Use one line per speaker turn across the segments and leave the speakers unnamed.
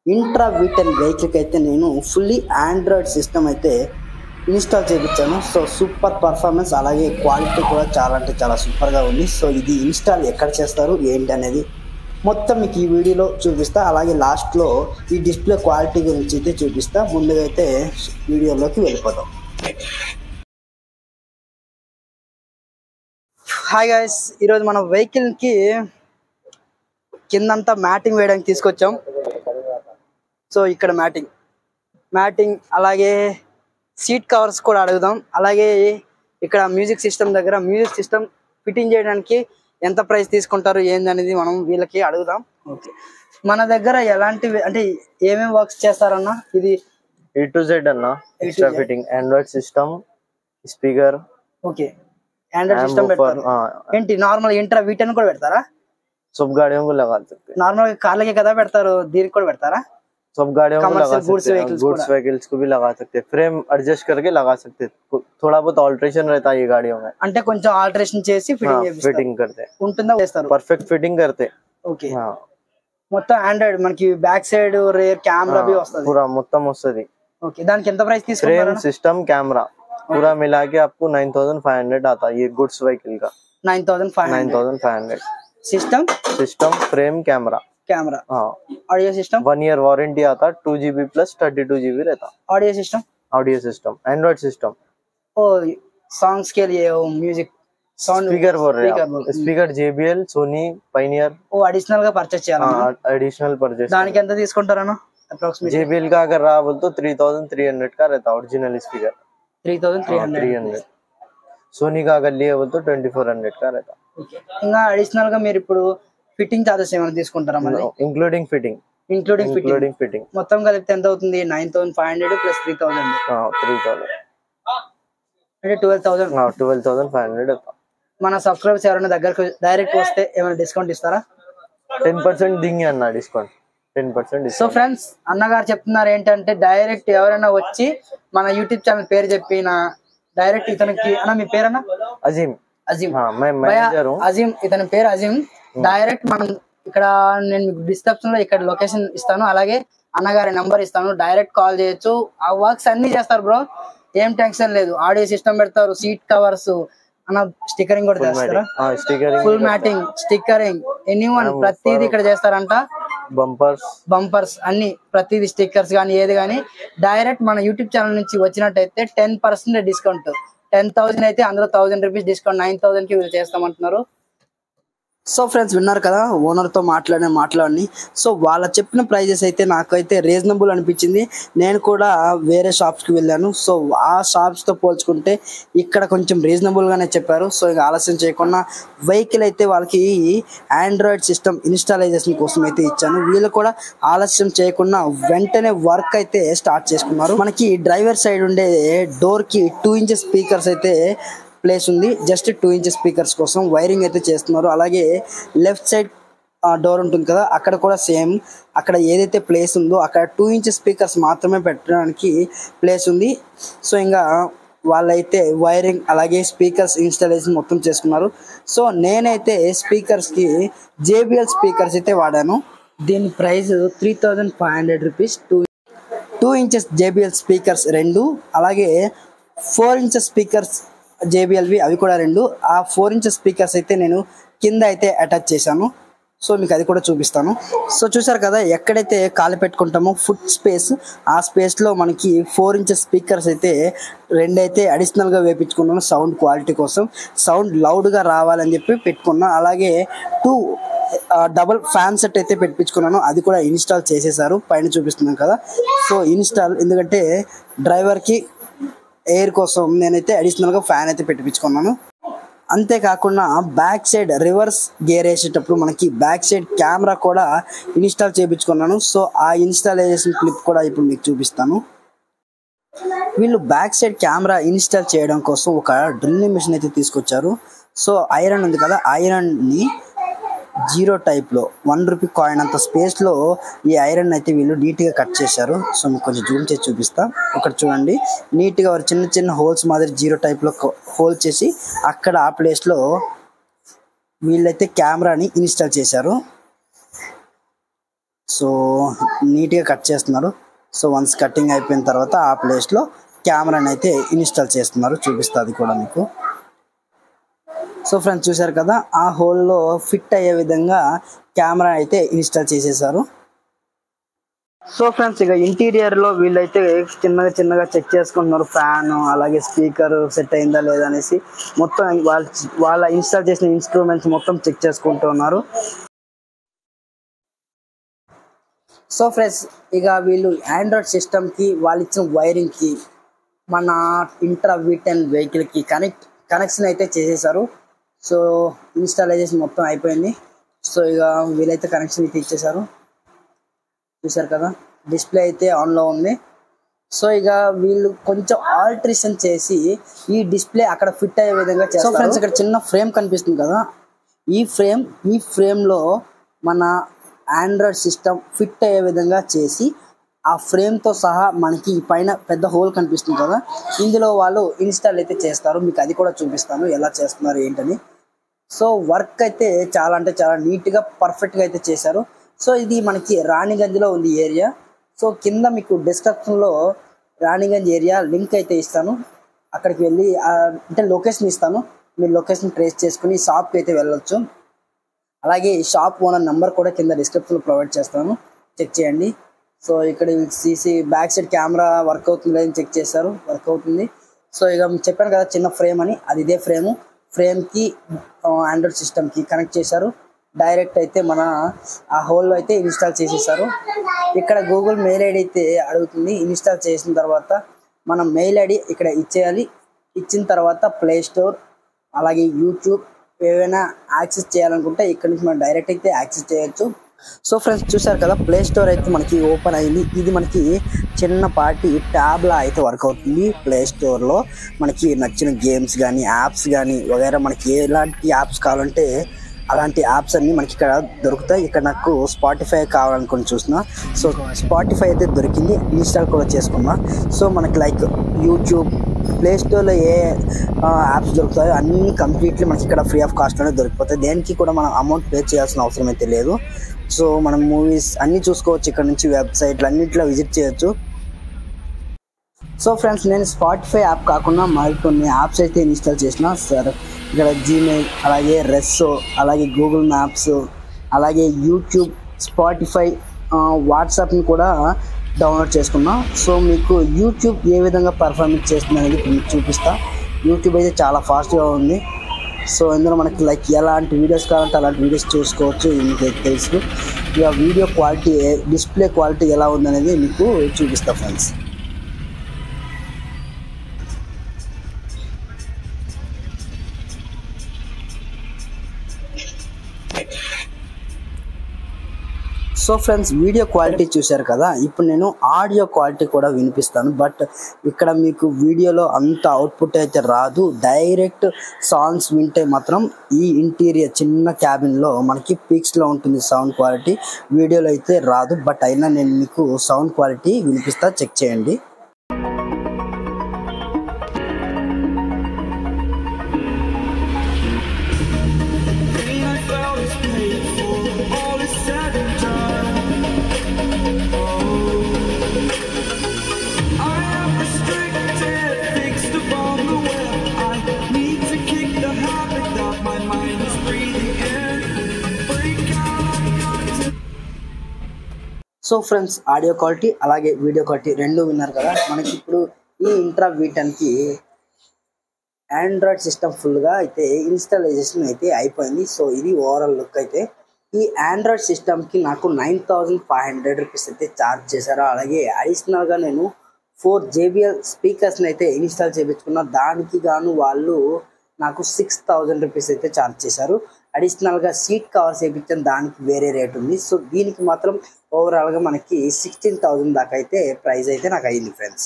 Intra వీటెన్ వెహికల్కి అయితే నేను ఫుల్లీ ఆండ్రాయిడ్ సిస్టమ్ అయితే ఇన్స్టాల్ చేయించాను. సో సూపర్ పర్ఫార్మెన్స్ అలాగే క్వాలిటీ కూడా చాలా అంటే చాలా సూపర్గా ఉంది. సో ఇది ఇన్స్టాల్ ఎక్కడ చేస్తారు ఏంటి అనేది మొత్తం మీకు ఈ వీడియోలో చూపిస్తా. అలాగే లాస్ట్లో ఈ డిస్ప్లే క్వాలిటీ గురించి అయితే చూపిస్తా. ముందుగా అయితే వీడియోలోకి వెళ్ళిపోతాం. హాయ్ గైస్, ఈరోజు మన వెహికల్కి కిందంతా మ్యాటింగ్ వేయడానికి తీసుకొచ్చాం. సో ఇక్కడ మ్యాటింగ్ అలాగే సీట్ కవర్స్ కూడా అడుగుదాం. అలాగే ఇక్కడ మ్యూజిక్ సిస్టమ్ దగ్గర మ్యూజిక్ సిస్టమ్ ఫిట్టింగ్ చేయడానికి ఎంత ప్రైస్ తీసుకుంటారు ఏంది అనేది మనం వీళ్ళకి అడుగుదాం. ఓకే, మన దగ్గర ఎలాంటి అంటే ఏమేమి వర్క్స్ చేస్తారన్నా? ఇది
A to Z అన్న, extra fitting Android system, speaker.
Okay, Android system పెడతారు. ఏంటి నార్మల్ ఇంట్రా వీటన్ కూడా పెడతారా?
सब गाड़ियों को लगा सकते हैं.
నార్మల్ కార్లకి కదా పెడతారు, దీనికి కూడా పెడతారా?
सब गाड़ियों को लगा सकते हैं, गुड्स व्हीकल्स को भी लगा सकते हैं. फ्रेम एडजस्ट करके लगा सकते हैं. थोड़ा बहुत ऑल्ट्रेशन रहता है ये गाड़ियों में.
అంటే కొంచెం ఆల్టరేషన్ చేసి
ఫిట్టింగ్ करते हैं.
ఉంటుందా? చేస్తారు.
परफेक्ट फिटिंग करते हैं.
ఓకే, మొత్తం ఆండ్రాయిడ్ మనకి బ్యాక్ సైడ్ రేర్ కెమెరా भी వస్తది.
पूरा మొత్తం వస్తది.
ఓకే, దానికి ఎంత ప్రైస్ తీసుకుంటారు?
फ्रेम सिस्टम कैमरा पूरा मिला के आपको 9500 आता है ये गुड्स व्हीकल का. 9500 सिस्टम फ्रेम कैमरा. हाँ,
ऑडियो सिस्टम
1 ईयर वारंटी आता, 2GB प्लस 32GB रहता. Audio system Android system.
ओ सॉन्ग्स के लिए वो म्यूजिक साउंड
स्पीकर बोल रहे हैं. Speaker JBL, Sony, Pioneer.
वो एडिशनल గా పర్చేస్ చేయాలా?
Additional purchase.
దానికి ఎంత తీసుకుంటారన్న అప్రాక్సిమేట్లీ?
JBL का अगर रहा बोल तो 3300 का रहता ओरिजिनल स्पीकर.
3300.
सोनी का अगर लिए बोल तो 2400 का रहता.
ఇంకా అడిషనల్ గా మీరు ఇప్పుడు ఫిట్టింగ్ చార్జెస్ ఏమైనా తీసుకుంటారా? మళ్ళీ
ఇంక్లూడింగ్ ఫిట్టింగ్
మొత్తం కలిపితే ఎంత అవుతుంది? 9500 ప్లస్ 3000.
3000
అంటే
12500.
మన సబ్స్క్రైబర్స్ ఎవరైనా దగ్గరకు డైరెక్ట్ వస్తే ఏమైనా డిస్కౌంట్ ఇస్తారా?
10% దింగి అన్న డిస్కౌంట్. 10%.
సో ఫ్రెండ్స్, అన్నగారు చెప్తున్నారు ఏంటంటే డైరెక్ట్ ఎవరైనా వచ్చి మన యూట్యూబ్ ఛానల్ పేరు చెప్పి నా డైరెక్ట్ ఇతనికి అన్న మీ పేరన్నా?
అజీమ్.
అజీమ్, ఇతని పేరు అజీమ్. డైరెక్ట్ మనం ఇక్కడ నేను మీకు డిస్క్రిప్షన్ లో ఇక్కడ లొకేషన్ ఇస్తాను, అలాగే అన్నగారి నెంబర్ ఇస్తాను. డైరెక్ట్ కాల్ చేయొచ్చు. ఆ వర్క్స్ అన్ని చేస్తారు బ్రో, ఏం టెన్షన్ లేదు. ఆడియో సిస్టమ్ పెడతారు, సీట్ కవర్స్ అన్న, స్టిక్కరింగ్ కూడా చేస్తారా? ఫుల్ మ్యాటింగ్, స్టిక్కరింగ్, ఎనీవన్ ప్రతిదీ ఇక్కడ చేస్తారంట. బంపర్స్ అన్ని ప్రతిదీ స్టిక్కర్స్ కానీ ఏది కానీ డైరెక్ట్ మన యూట్యూబ్ ఛానల్ నుంచి వచ్చినట్టయితే 10% డిస్కౌంట్. 10,000 అయితే అందులో 1000 రూపీస్ డిస్కౌంట్, 9,000 కి వీళ్ళు చేస్తామంటున్నారు. సో ఫ్రెండ్స్, విన్నారు కదా ఓనర్తో మాట్లాడి. సో వాళ్ళ చెప్పిన ప్రైజెస్ అయితే నాకైతే రీజనబుల్ అనిపించింది. నేను కూడా వేరే షాప్స్కి వెళ్ళాను. సో ఆ షాప్స్తో పోల్చుకుంటే ఇక్కడ కొంచెం రీజనబుల్గానే చెప్పారు. సో ఇక ఆలస్యం చేయకుండా వెహికల్ అయితే వాళ్ళకి ఆండ్రాయిడ్ సిస్టమ్ ఇన్స్టాలైజేషన్ కోసం అయితే ఇచ్చాను. వీళ్ళు కూడా ఆలస్యం చేయకుండా వెంటనే వర్క్ అయితే స్టార్ట్ చేసుకున్నారు. మనకి డ్రైవర్ సైడ్ ఉండే డోర్కి 2 ఇంచెస్ స్పీకర్స్ అయితే ప్లేస్ ఉంది. జస్ట్ 2 ఇంచెస్ స్పీకర్స్ కోసం వైరింగ్ అయితే చేస్తున్నారు. అలాగే లెఫ్ట్ సైడ్ డోర్ ఉంటుంది కదా, అక్కడ కూడా సేమ్. అక్కడ ఏదైతే ప్లేస్ ఉందో అక్కడ 2 ఇంచెస్ స్పీకర్స్ మాత్రమే పెట్టడానికి ప్లేస్ ఉంది. సో ఇంకా వాళ్ళైతే వైరింగ్ అలాగే స్పీకర్స్ ఇన్స్టాలేషన్ మొత్తం చేసుకున్నారు. సో నేనైతే స్పీకర్స్కి JBL స్పీకర్స్ అయితే వాడాను. దీని price 3500 rupees. 2 inches JBL speakers 2, అలాగే 4 ఇంచెస్ స్పీకర్స్ JBLవి అవి కూడా 2. ఆ 4 ఇంచెస్ స్పీకర్స్ అయితే నేను కింద అయితే అటాచ్ చేశాను. సో మీకు అది కూడా చూపిస్తాను. సో చూసారు కదా, ఎక్కడైతే కాలు పెట్టుకుంటామో ఫుట్ స్పేస్, ఆ స్పేస్లో మనకి 4 ఇంచెస్ స్పీకర్స్ అయితే 2 అయితే అడిషనల్గా వేపించుకున్నాను సౌండ్ క్వాలిటీ కోసం. సౌండ్ లౌడ్గా రావాలని చెప్పి పెట్టుకున్నాను. అలాగే 2 డబుల్ ఫ్యాన్ సెట్ అయితే పెట్టించుకున్నాను. అది కూడా ఇన్స్టాల్ చేసేసారు, పైన చూపిస్తున్నాను కదా. సో ఇన్స్టాల్, ఎందుకంటే డ్రైవర్కి ఎయిర్ కోసం నేనైతే అడిషనల్గా ఫ్యాన్ అయితే పెట్టించుకున్నాను. అంతేకాకుండా బ్యాక్ సైడ్ రివర్స్ గేర్ వేసేటప్పుడు మనకి బ్యాక్ సైడ్ కెమెరా కూడా ఇన్స్టాల్ చేయించుకున్నాను. సో ఆ ఇన్స్టాలేషన్ క్లిప్ కూడా ఇప్పుడు మీకు చూపిస్తాను. వీళ్ళు బ్యాక్ సైడ్ కెమెరా ఇన్స్టాల్ చేయడం కోసం ఒక డ్రిల్లింగ్ మిషన్ అయితే తీసుకొచ్చారు. సో ఐరన్ ఉంది కదా, ఐరన్ని 0 టైప్లో 1 రూపీ కాయిన్ అంత స్పేస్లో ఈ ఐరన్ అయితే వీళ్ళు నీట్గా కట్ చేశారు. సో మీకు కొంచెం జూమ్ చేసి చూపిస్తా. ఒకటి చూడండి, నీట్గా చిన్న చిన్న హోల్స్ మాదిరి 0 టైప్లో హోల్ చేసి అక్కడ ఆ ప్లేస్లో వీళ్ళైతే కెమెరాని ఇన్స్టాల్ చేశారు. సో నీట్గా కట్ చేస్తున్నారు. సో వన్స్ కటింగ్ అయిపోయిన తర్వాత ఆ ప్లేస్లో కెమెరాని అయితే ఇన్స్టాల్ చేస్తున్నారు. చూపిస్తుంది కూడా మీకు. సో ఫ్రెండ్స్ చూసారు కదా, ఆ హోల్లో ఫిట్ అయ్యే విధంగా కెమెరా అయితే ఇన్స్టాల్ చేసేసారు. సో ఫ్రెండ్స్ ఇక ఇంటీరియర్లో వీళ్ళైతే చిన్నగా చెక్ చేసుకుంటున్నారు. ఫ్యాన్ అలాగే స్పీకర్ సెట్ అయిందా లేదా అనేసి మొత్తం వాళ్ళ ఇన్స్టాల్ చేసిన ఇన్స్ట్రుమెంట్స్ మొత్తం చెక్ చేసుకుంటున్నారు. సో ఫ్రెండ్స్ ఇక వీళ్ళు ఆండ్రాయిడ్ సిస్టమ్కి వాళ్ళు ఇచ్చిన వైరింగ్కి మన ఇంట్రా V10 వెహికల్కి కనెక్షన్ అయితే చేసేసారు. సో ఇన్స్టాలైజేషన్ మొత్తం అయిపోయింది. సో ఇక వీళ్ళైతే కనెక్షన్ అయితే ఇచ్చేసారు. చూసారు కదా, డిస్ప్లే అయితే ఆన్లో ఉంది. సో ఇక వీళ్ళు కొంచెం ఆల్టరేషన్ చేసి ఈ డిస్ప్లే అక్కడ ఫిట్ అయ్యే విధంగా చేస్తారు. సో ఫ్రెండ్స్ ఇక్కడ చిన్న ఫ్రేమ్ కనిపిస్తుంది కదా, ఈ ఫ్రేమ్లో మన ఆండ్రాయిడ్ సిస్టమ్ ఫిట్ అయ్యే విధంగా చేసి ఆ ఫ్రేమ్తో సహా మనకి పైన పెద్ద హోల్ కనిపిస్తుంది కదా, ఇందులో వాళ్ళు ఇన్స్టాల్ అయితే చేస్తారు. మీకు అది కూడా చూపిస్తాను ఎలా చేస్తున్నారు ఏంటని. సో వర్క్ అయితే చాలా అంటే చాలా నీట్గా పర్ఫెక్ట్గా అయితే చేశారు. సో ఇది మనకి రాణిగంజ్లో ఉంది ఏరియా. సో కింద మీకు డిస్క్రిప్షన్లో రాణిగంజ్ ఏరియా లింక్ అయితే ఇస్తాను. అక్కడికి వెళ్ళి అంటే లొకేషన్ ఇస్తాను, మీరు లొకేషన్ ట్రేస్ చేసుకుని షాప్కి అయితే వెళ్ళొచ్చు. అలాగే షాప్ ఓనర్ నెంబర్ కూడా కింద డిస్క్రిప్షన్లో ప్రొవైడ్ చేస్తాను, చెక్ చేయండి. సో ఇక్కడ CC back side camera work అవుతుంది లేదని చెక్ చేశారు, వర్క్ అవుతుంది. సో ఇక చెప్పాను కదా చిన్న ఫ్రేమ్ అని, అది ఇదే ఫ్రేమ్కి ఆండ్రాయిడ్ సిస్టమ్కి కనెక్ట్ చేశారు. డైరెక్ట్ అయితే మన ఆ హోల్లో అయితే ఇన్స్టాల్ చేసేసారు. ఇక్కడ గూగుల్ మెయిల్ ఐడి అయితే అడుగుతుంది. ఇన్స్టాల్ చేసిన తర్వాత మనం మెయిల్ ఐడి ఇక్కడ ఇచ్చేయాలి. ఇచ్చిన తర్వాత ప్లే స్టోర్ అలాగే యూట్యూబ్ ఏవైనా యాక్సెస్ చేయాలనుకుంటే ఇక్కడ నుంచి మనం డైరెక్ట్ అయితే యాక్సెస్ చేయొచ్చు. సో ఫ్రెండ్స్ చూసారు కదా, ప్లే స్టోర్ అయితే మనకి ఓపెన్ అయింది. ఇది మనకి చిన్నపాటి ట్యాబ్లా అయితే వర్క్ అవుతుంది. ప్లే స్టోర్లో మనకి నచ్చిన గేమ్స్ కానీ యాప్స్ కానీ వగైరా మనకి ఎలాంటి యాప్స్ కావాలంటే అలాంటి యాప్స్ అన్నీ మనకి ఇక్కడ దొరుకుతాయి. ఇక్కడ నాకు స్పాటిఫై కావాలనుకుని చూసిన, సో స్పాటిఫై అయితే దొరికింది, ఇన్స్టాల్ కూడా చేసుకున్నా. సో మనకి లైక్ యూట్యూబ్, ప్లే స్టోర్లో ఏ యాప్స్ దొరుకుతాయో అన్నీ కంప్లీట్లీ మనకి ఇక్కడ ఫ్రీ ఆఫ్ కాస్ట్లోనే దొరికిపోతాయి. దేనికి కూడా మనం అమౌంట్ పే చేయాల్సిన అవసరం అయితే లేదు. సో మనం మూవీస్ అన్నీ చూసుకోవచ్చు ఇక్కడ నుంచి, వెబ్సైట్లు అన్నింటిలో విజిట్ చేయొచ్చు. సో ఫ్రెండ్స్ నేను స్పాటిఫై యాప్ కాకుండా మరికొన్ని యాప్స్ అయితే ఇన్స్టాల్ చేసిన సార్. ఇక్కడ జీమెయిల్ అలాగే రెస్సో అలాగే గూగుల్ మ్యాప్స్ అలాగే యూట్యూబ్, స్పాటిఫై, వాట్సాప్ని కూడా డౌన్లోడ్ చేసుకున్నా. సో మీకు యూట్యూబ్ ఏ విధంగా పర్ఫార్మెన్స్ చేస్తుంది అనేది మీకు చూపిస్తా. యూట్యూబ్ అయితే చాలా ఫాస్ట్గా ఉంది. సో ఇందులో మనకి లైక్ ఎలాంటి వీడియోస్ కావాలంటే అలాంటి వీడియోస్ చూసుకోవచ్చు. మీకు తెలుసు ఇక వీడియో క్వాలిటీ, డిస్ప్లే క్వాలిటీ ఎలా ఉందనేది మీకు చూపిస్తా friends. So friends video quality చూశారు కదా, ఇప్పుడు నేను ఆడియో క్వాలిటీ కూడా వినిపిస్తాను. బట్ ఇక్కడ మీకు వీడియోలో అంత అవుట్పుట్ అయితే రాదు. డైరెక్ట్ సాంగ్స్ వింటే మాత్రం ఈ ఇంటీరియర్ చిన్న క్యాబిన్లో మనకి పీక్స్లో ఉంటుంది సౌండ్ క్వాలిటీ, వీడియోలో అయితే రాదు. బట్ అయినా నేను మీకు సౌండ్ క్వాలిటీ వినిపిస్తా, చెక్ చేయండి. సో ఫ్రెండ్స్ ఆడియో క్వాలిటీ అలాగే వీడియో క్వాలిటీ రెండు విన్నారు కదా. మనకి ఇప్పుడు ఈ ఇంట్రా V10కి ఆండ్రాయిడ్ సిస్టమ్ ఫుల్గా అయితే ఇన్స్టాలైజేషన్ అయితే అయిపోయింది. సో ఇది ఓవరాల్ లుక్ అయితే. ఈ ఆండ్రాయిడ్ సిస్టమ్కి నాకు 9500 రూపీస్ అయితే ఛార్జ్ చేశారు. అలాగే అడిషనల్గా నేను 4 JBL స్పీకర్స్ని అయితే ఇన్స్టాల్ చేయించుకున్నా. దానికి గాను వాళ్ళు నాకు 6000 రూపీస్ అయితే ఛార్జ్ చేశారు. అడిషనల్గా సీట్ కవర్స్ వేయించాను, దానికి వేరే రేట్ ఉంది. సో దీనికి మాత్రం ఓవరాల్గా మనకి 16,000 దాకా అయితే ప్రైస్ అయితే నాకు అయింది ఫ్రెండ్స్.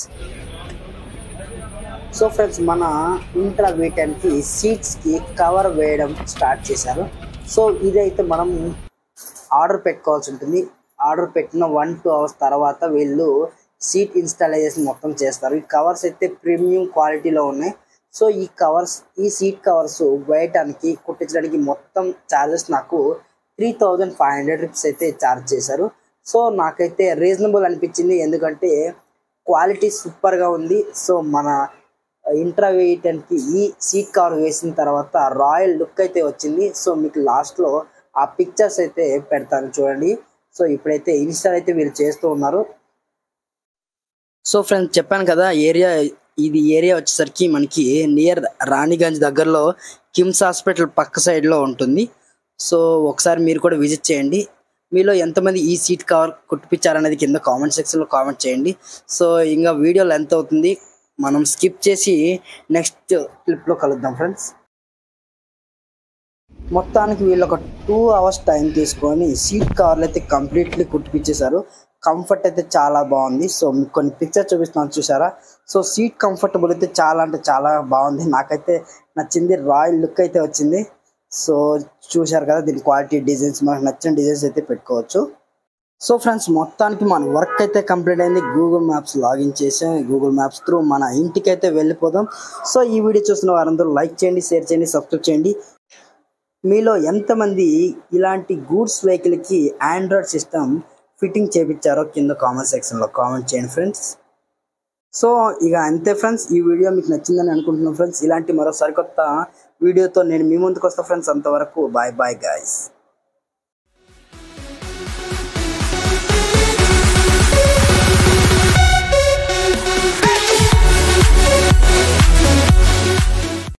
సో ఫ్రెండ్స్ మన ఇంట్రా V10కి సీట్స్కి కవర్ వేయడం స్టార్ట్ చేశారు. సో ఇదైతే మనం ఆర్డర్ పెట్టుకోవాల్సి ఉంటుంది. ఆర్డర్ పెట్టిన 1-2 అవర్స్ తర్వాత వీళ్ళు సీట్ ఇన్స్టాలైజేషన్ మొత్తం చేస్తారు. ఈ కవర్స్ అయితే ప్రీమియం క్వాలిటీలో ఉన్నాయి. సో ఈ సీట్ కవర్స్ వేయటానికి కుట్టించడానికి మొత్తం ఛార్జెస్ నాకు 3500 రూపీస్ అయితే ఛార్జ్ చేశారు. సో నాకైతే రీజనబుల్ అనిపించింది, ఎందుకంటే క్వాలిటీ సూపర్గా ఉంది. సో మన ఇంట్రా వేయటానికి ఈ సీట్ కవర్ వేసిన తర్వాత రాయల్ లుక్ అయితే వచ్చింది. సో మీకు లాస్ట్లో ఆ పిక్చర్స్ అయితే పెడతాను చూడండి. సో ఇప్పుడైతే ఇన్స్టాల్ అయితే వీళ్ళు చేస్తూ ఉన్నారు. సో ఫ్రెండ్స్ చెప్పాను కదా, ఇది ఏరియా వచ్చేసరికి మనకి నియర్ రాణిగంజ్ దగ్గరలో కిమ్స్ హాస్పిటల్ పక్క సైడ్లో ఉంటుంది. సో ఒకసారి మీరు కూడా విజిట్ చేయండి. మీలో ఎంతమంది ఈ సీట్ కవర్ కుట్టిపించారనేది కింద కామెంట్ సెక్షన్లో కామెంట్ చేయండి. సో ఇంకా వీడియో లెంత్ అవుతుంది, మనం స్కిప్ చేసి నెక్స్ట్ క్లిప్లో కలుద్దాం ఫ్రెండ్స్. మొత్తానికి వీళ్ళు ఒక 2 hours టైం తీసుకొని సీట్ కవర్లు అయితే కంప్లీట్లీ కుట్టిపించేశారు. కంఫర్ట్ అయితే చాలా బాగుంది. సో మీకు కొన్ని పిక్చర్ చూపిస్తున్నాను చూసారా. సో సీట్ కంఫర్టబుల్ అయితే చాలా అంటే చాలా బాగుంది, నాకైతే నచ్చింది. రాయల్ లుక్ అయితే వచ్చింది. సో చూశారు కదా, దీని క్వాలిటీ, డిజైన్స్, మనకు నచ్చిన డిజైన్స్ అయితే పెట్టుకోవచ్చు. సో ఫ్రెండ్స్ మొత్తానికి మన వర్క్ అయితే కంప్లీట్ అయింది. గూగుల్ మ్యాప్స్ లాగిన్ చేసాం, గూగుల్ మ్యాప్స్ త్రూ మన ఇంటికి అయితే వెళ్ళిపోదాం. సో ఈ వీడియో చూస్తున్న వారందరూ లైక్ చేయండి, షేర్ చేయండి, సబ్స్క్రైబ్ చేయండి. మీలో ఎంతమంది ఇలాంటి గూడ్స్ వెహికల్కి ఆండ్రాయిడ్ సిస్టమ్ ఫిట్టింగ్ చేయించారో కింద కామెంట్ సెక్షన్లో కామెంట్ చేయండి ఫ్రెండ్స్. సో ఇక అంతే ఫ్రెండ్స్, ఈ వీడియో మీకు నచ్చిందని అనుకుంటున్నాను ఫ్రెండ్స్. ఇలాంటి మరో సరికొత్త వీడియోతో నేను మీ ముందుకు వస్తాను ఫ్రెండ్స్. అంతవరకు బాయ్ బాయ్ గైస్.